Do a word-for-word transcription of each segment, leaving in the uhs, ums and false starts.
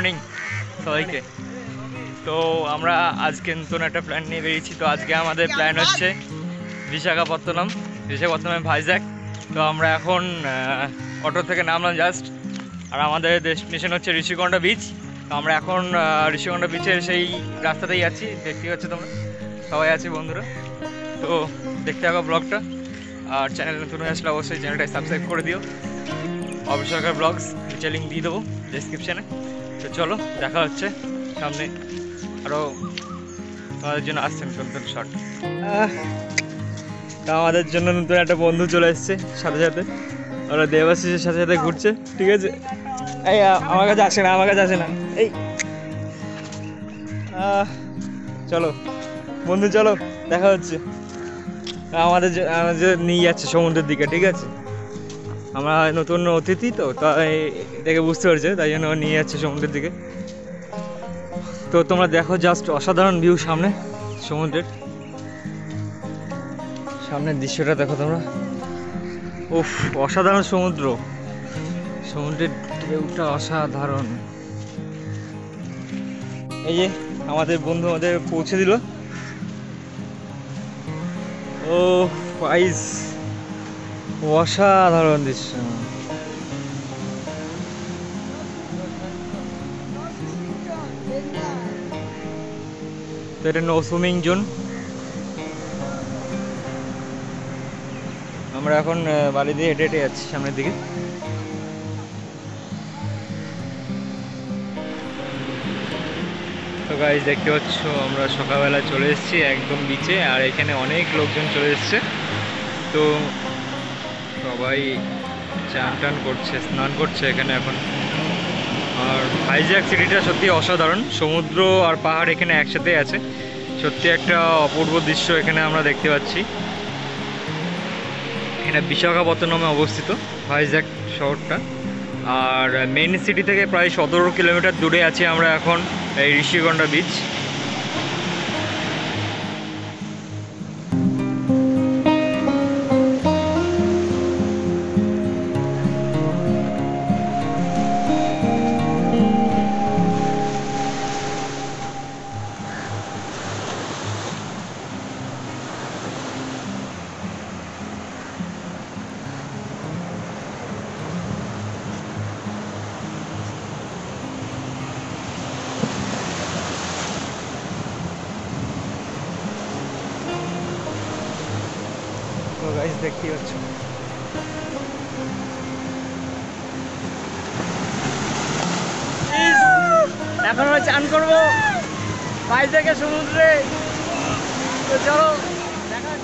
Morning সবাইকে। তো আমরা আজকে নতুন একটা প্ল্যান নিয়ে বেরিয়েছি। তো আজকে আমাদের প্ল্যান হচ্ছে বিশাখাপত্তনম, বিশাখাপত্তনমে ভাইজ্যাক। তো আমরা এখন অটো থেকে নামলাম জাস্ট, আর আমাদের ডেস্টিনেশন হচ্ছে ঋষিকোন্ডা বিচ। তো আমরা এখন ঋষিকোন্ডা বিচের সেই রাস্তাতেই আছি, দেখতে পাচ্ছ তোমরা সবাই আছি বন্ধুরা। তো দেখতে থাকো ব্লগটা, আর চ্যানেল নতুন হয়ে আসলে অবশ্যই চ্যানেলটা সাবস্ক্রাইব করে দিও। অবসরকার ব্লগস নিচে লিঙ্ক দিয়ে দেবো ডেসক্রিপশানে। তো চলো দেখা হচ্ছে সামনে, আরও আমাদের জন্য আসছেন নতুন শট। তা আমাদের জন্য নতুন একটা বন্ধু চলে এসছে সাথে সাথে, ওরা দেবাশিসের সাথে সাথে ঘুরছে, ঠিক আছে? এই আমার কাছে আসে না, আমার কাছে আসে না, এই চলো বন্ধু চলো দেখা হচ্ছে। আমাদের আমাদের নিয়ে যাচ্ছে সমুদ্রের দিকে, ঠিক আছে? আমরা নতুন অতিথি তো, তাই দেখে বুঝতে পারছে, তাই জন্য নিয়ে যাচ্ছে সমুদ্রের দিকে। তো তোমরা দেখো জাস্ট অসাধারণ ভিউ সামনে সমুদ্রের, সামনের দৃশ্যটা দেখো তোমরা। উফ, অসাধারণ সমুদ্র, সমুদ্রের ঢেউটা অসাধারণ। এই যে আমাদের বন্ধু আমাদের পৌঁছে দিল। ও গাইস, অসাধারণ দৃশ্য। তো এটা নো সুইমিং জোন। আমরা এখন বালি দিয়ে হেঁটে হেঁটে যাচ্ছি সামনের দিকে। তো গাইস দেখতে পাচ্ছ আমরা সকালবেলা চলে এসেছি একদম বিচে, আর এখানে অনেক লোকজন চলে এসছে। তো সবাই চান টান করছে, স্নান করছে এখানে এখন। আর ভাইজ্যাক সিটিটা সত্যি অসাধারণ, সমুদ্র আর পাহাড় এখানে একসাথে আছে, সত্যি একটা অপূর্ব দৃশ্য এখানে আমরা দেখতে পাচ্ছি। এখানে বিশাখাপত্তনমে অবস্থিত ভাইজ্যাক শহরটা, আর মেইন সিটি থেকে প্রায় সতেরো কিলোমিটার দূরে আছি আমরা এখন এই ঋষিকোন্ডা বিচ। তো গাইস দেখতে পাচ্ছ এখন আমরা চান করবো ভাইজ্যাকের সমুদ্রে। তো চলো দেখা হচ্ছে।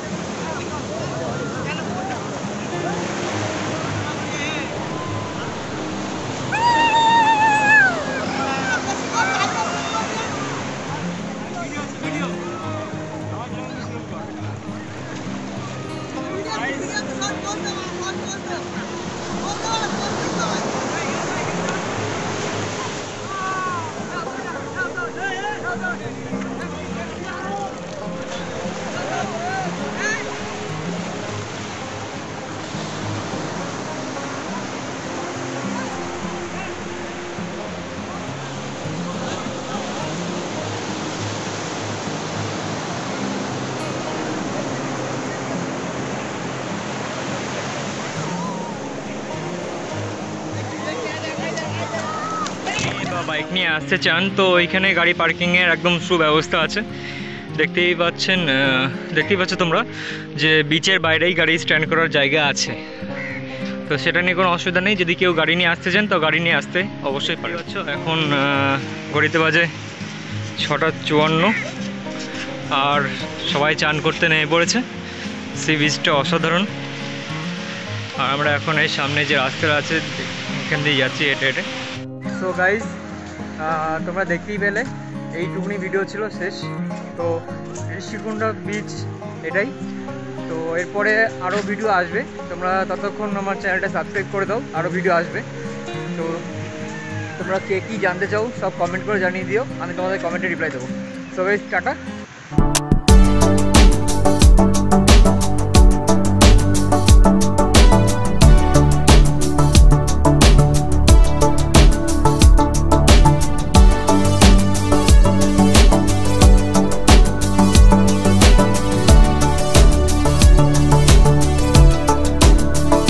বাইক নিয়ে আসতে চান তো এখানে গাড়ি পার্কিংয়ের একদম সুব্যবস্থা আছে, দেখতেই পাচ্ছেন, দেখতেই পাচ্ছ তোমরা যে বিচের বাইরেই গাড়ি স্ট্যান্ড করার জায়গা আছে। তো সেটা নিয়ে কোনো অসুবিধা নেই, যদি কেউ গাড়ি নিয়ে আসতে চান তো গাড়ি নিয়ে আসতে অবশ্যই পারে। এখন ঘড়িতে বাজে ছটা চুয়ান্ন, আর সবাই চান করতে নেমে পড়েছে। সি বিচটা অসাধারণ, আর আমরা এখন এই সামনে যে রাস্তাটা আছে এখান দিয়ে যাচ্ছি হেঁটে হেঁটে। সো গাইজ তোমরা দেখতেই পেলে এইটুকুনি ভিডিও ছিল শেষ। তো ঋষিকোন্ডা বিচ এটাই। তো এরপরে আরও ভিডিও আসবে, তোমরা ততক্ষণ আমার চ্যানেলটা সাবস্ক্রাইব করে দাও, আরও ভিডিও আসবে। তো তোমরা কে কী জানতে চাও সব কমেন্ট করে জানিয়ে দিও, আমি তোমাদের কমেন্টে রিপ্লাই দেবো। So guys tata.